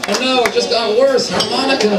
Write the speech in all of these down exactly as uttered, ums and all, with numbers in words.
Oh no, it just got worse. Harmonica.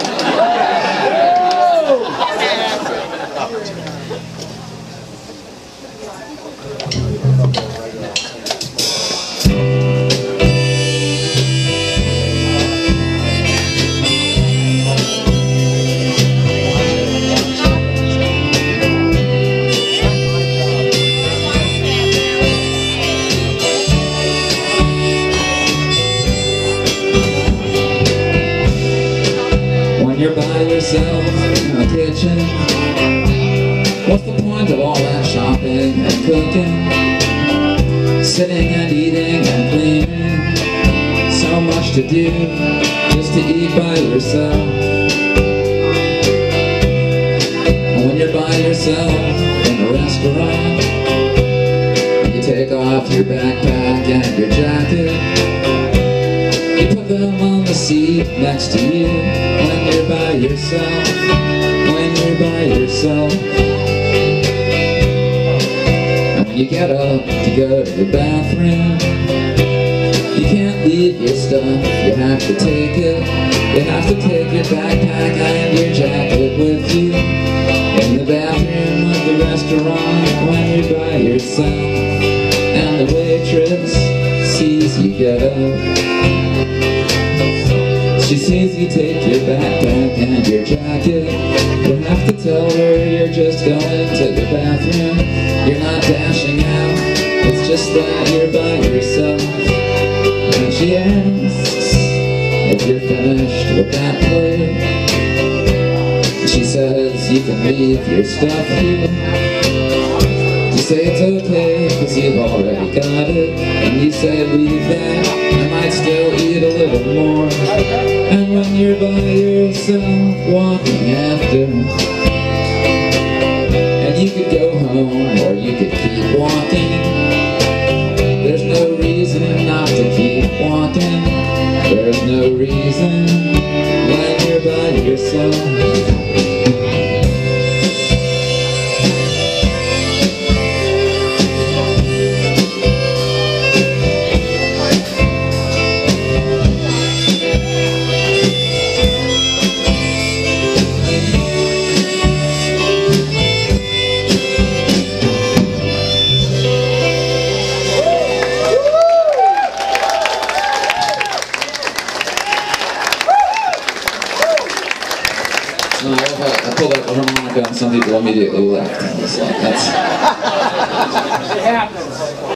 You're by yourself in the kitchen. What's the point of all that shopping and cooking? Sitting and eating and cleaning. So much to do just to eat by yourself. And when you're by yourself in a restaurant, and you take off your backpack and your jacket, you put them on the seat next to you. When you're by yourself, when you're by yourself. And when you get up to go to the bathroom, you can't leave your stuff, you have to take it. You have to take your backpack and your jacket with you in the bathroom of the restaurant when you're by yourself. And the waitress sees you get up. She sees you take your backpack and your jacket. You have to tell her you're just going to the bathroom. You're not dashing out, it's just that you're by yourself. And she asks if you're finished with that plate. She says you can leave your stuff here. You say it's okay, cause you've already got it. And you say leave that, I might still eat a little more. And when you're by yourself walking after, and you could go home or you could keep walking. There's no reason not to keep walking. There's no reason when you're by yourself. No, I, I pulled out the harmonica and some people immediately left. It's like, that's...